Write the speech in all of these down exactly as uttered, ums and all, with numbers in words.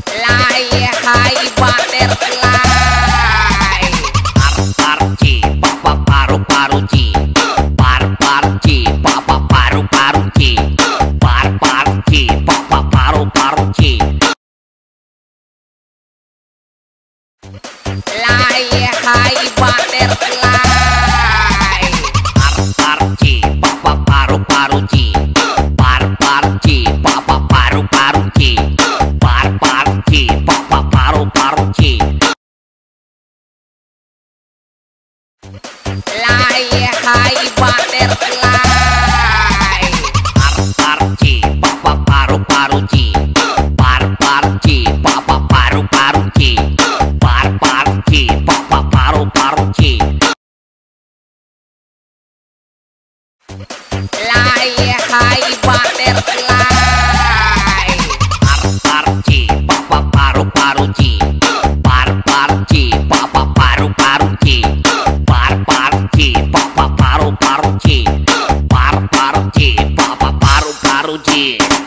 Lai hai butterfly. Par par ci papa paru paru ci. Par par ci papa paru paru ci. Par par ci papa paru paru ci. Lai hai butterfly. Par par ci papa paru paru ci. Par par ci papa paru paru ci. Par par ci papa paru paru ci. Lai hai butterfly. Par par ci papa paru paru ci. Par par ci papa paru paru ci. Par par ci papa paru paru ci. Lai hai butterfly. Par par ci papa paru paru ci. Par par ci papa paru paru ci. Par par ci papa paru paru ci. Par par ci papa paru paru ci.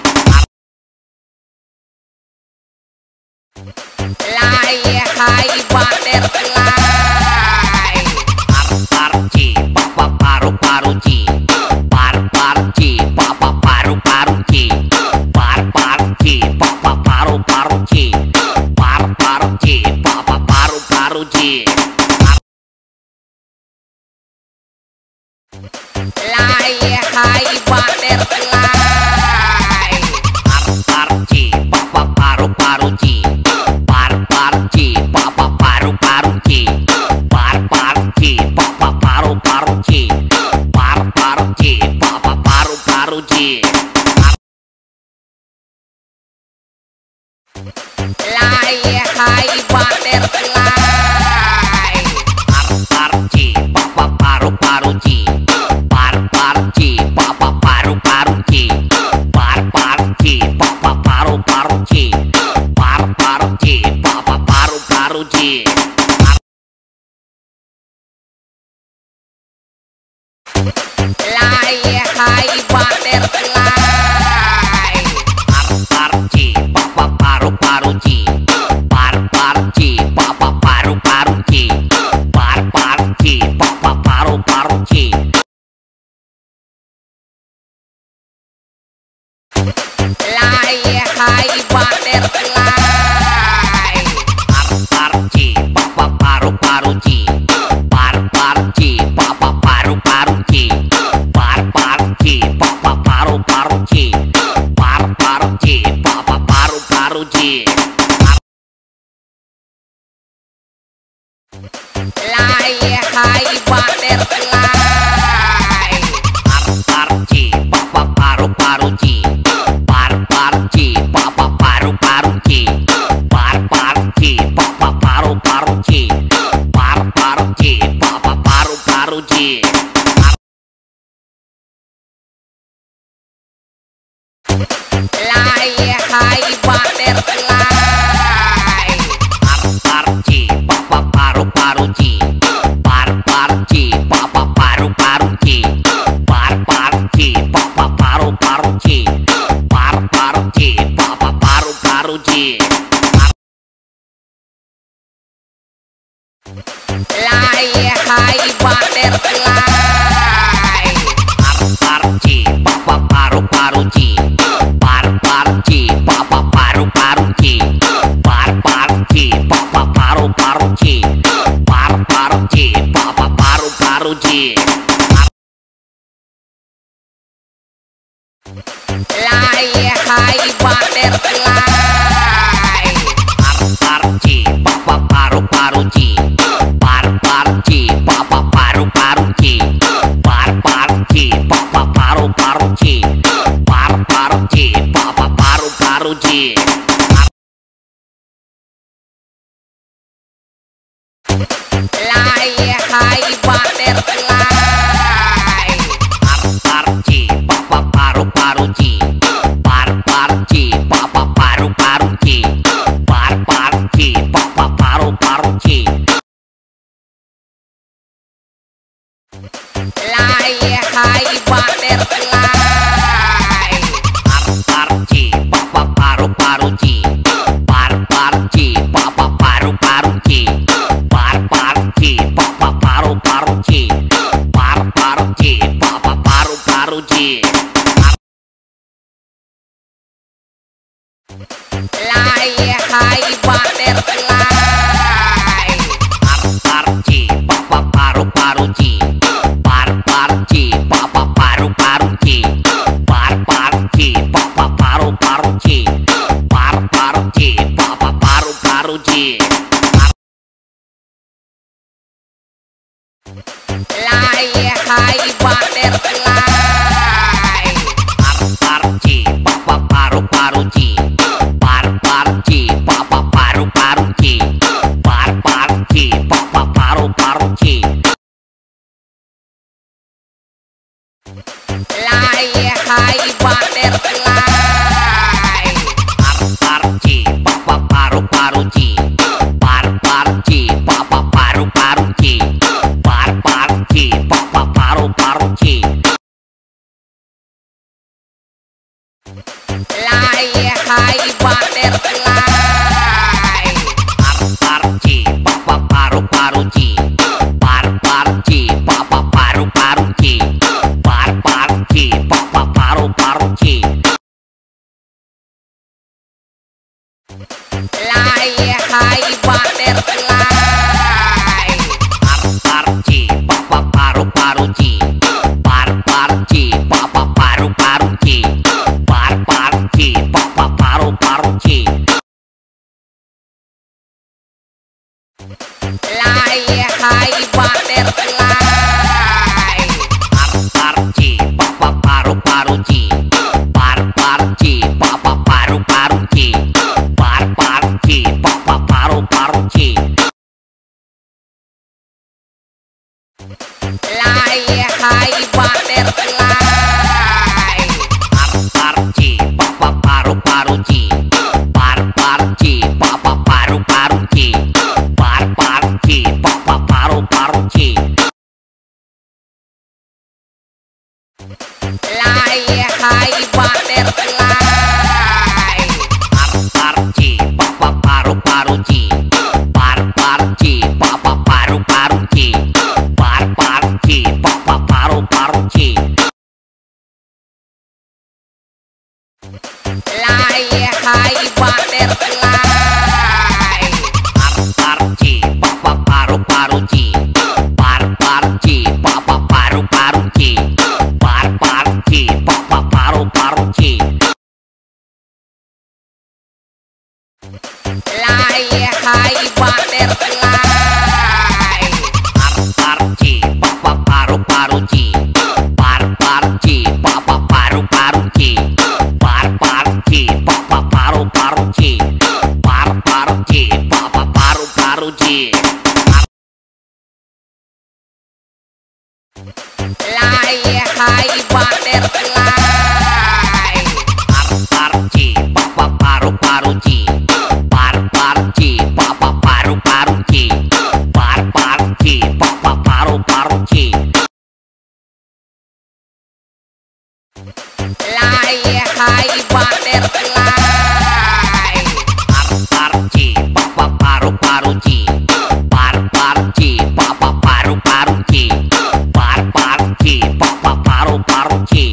Lai hai butterfly. Par par ci papa paru paru ci. Par par ci papa paru paru ci. Par par ci papa paru paru ci. Par par ci papa paru paru ci. Lai hai butterfly. Par par ci papa paru paru ci. Par par ci papa paru paru ci. Par par ci papa paru paru ci. Par par ci papa paru paru ci. Lai hai butterfly. Par par ci papa paru paru ci. Par par ci papa paru paru ci. Par par ci papa paru paru ci. Par par ci papa paru paru ci. Lai hai butterfly. Par par ci papa paru paru ci. Par par ci papa paru paru ci. Par par ci papa paru paru ci. Lai hai butterfly. Par par ci papa paru paru ci. Par par ci papa paru paru ci. Par par ci papa paru paru ci. Par par ci papa paru paru ci. Lai hai butterfly. Par par ci papa paru paru ci. Par par ci papa paru paru ci. Par par ci papa paru paru ci. Par par ci papa paru paru ci. Lai hai butterfly. Par par ci papa paru paru ci. Par par ci papa paru paru ci. Par par ci papa paru paru ci. Par par ci papa paru paru ci. Lai hai butterfly. Par par ci papa paru paru ci. Par par ci papa paru paru ci. Par par ci papa paru paru ci. Par par ci papa paru paru ci. Lai hai butterfly. Par par ci papa paru paru ci. Par par ci papa paru paru ci. Par par ci papa paru paru ci. Par par ci papa paru paru ci. Lai hai butterfly. Par par ci papa paru paru ci. Par par ci papa paru paru ci. Par par ci papa paru paru ci. Lai hai butterfly. Par par ci papa paru paru ci. Par Lai hai butterfly. Par par ci papa paru paru ci. Par par ci papa paru paru ci. Par par ci papa paru paru ci. Par par ci papa paru paru ci. Lai hai butterfly. Par par ci papa paru paru ci. Par par ci papa paru paru ci. Par par ci papa paru paru ci. Lai hai butterfly. Par par ci papa paru paru ci. Par par ci papa paru paru ci. Par par ci papa paru paru ci. Lai hai butterfly. Par par ci papa paru paru ci. Par par ci papa paru paru ci. Par par ci papa paru paru ci. Lai hai butterfly. Par par ci papa paru paru ci. Par par ci papa paru paru ci. Par par ci papa paru paru ci. Lai hai butterfly. Par par ci papa paru paru ci. Par par ci papa paru paru ci. Par par ci papa paru paru ci. Lai hai butterfly. Par par ci papa paru paru ci. Par par ci papa paru paru ci. Par par ci papa paru paru ci. Lai hai butterfly. Par par ci papa paru paru ci. Par par ci papa paru paru ci. Par par ci papa paru paru ci. Lai hai butterfly. Par par ci papa paru paru ci. Par par ci papa paru paru ci. Par par ci papa paru paru ci. Lai hai butterfly. Par par ci papa paru paru ci. Par par ci papa paru paru ci. Par par ci papa paru paru ci. Par par ci papa paru paru ci. Lai hai butterfly. Par par ci papa paru paru ci. Par par ci papa paru paru ci. Par par ci papa paru paru ci. Lai hai butterfly. Par par ci papa paru paru ci. Par par ci papa paru paru ci. Par par ci papa paru paru ci.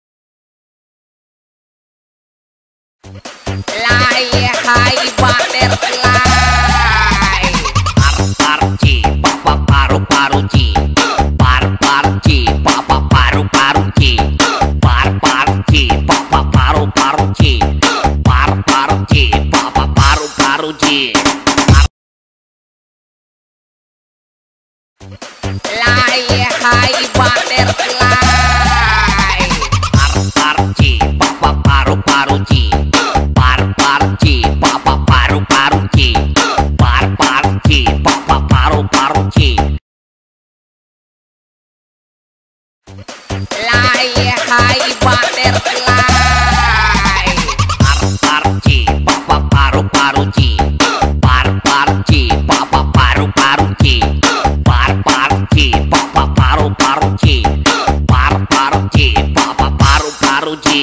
Lai hai butterfly. Par par ci papa paru paru ci. Par par ci papa paru paru ci. Par par ci papa paru paru ci. Par par ci papa paru paru ci. Lai hai butterfly. Par par ci papa paru paru ci. Par par ci papa paru paru ci. Par par ci papa paru paru ci. Lai hai butterfly. Par par ci papa paru paru ci. Par par ci papa paru paru ci. Par par ci papa paru paru ci. Par par ci papa paru paru ci.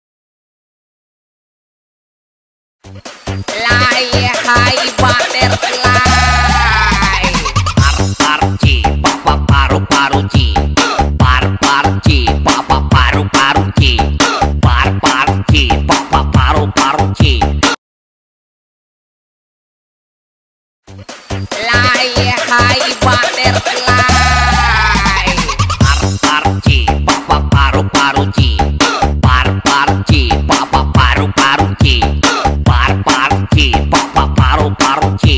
Lai hai butterfly. Par par ci papa paru paru ci. Par par ci papa paru paru ci. Par par ci papa paru paru ci. hai butterfly. Par par ci papa paru paru ci. Par par ci papa paru paru ci. Par par ci papa paru paru ci.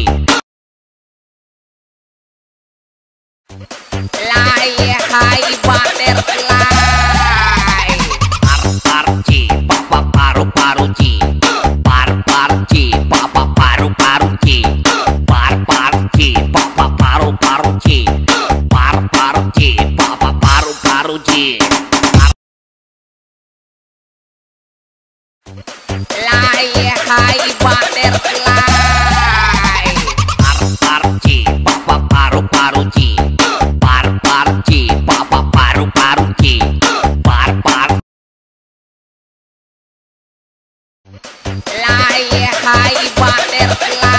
Lai hai butterfly. Par par ci papa paru paru ci. Par par ci papa paru paru ci. Par par ci papa paru paru ci. Par par ci papa paru paru ci. Lai hai butterfly. Par par ci papa paru paru ci. Par par ci papa paru paru ci. Par par Lai hai butterfly.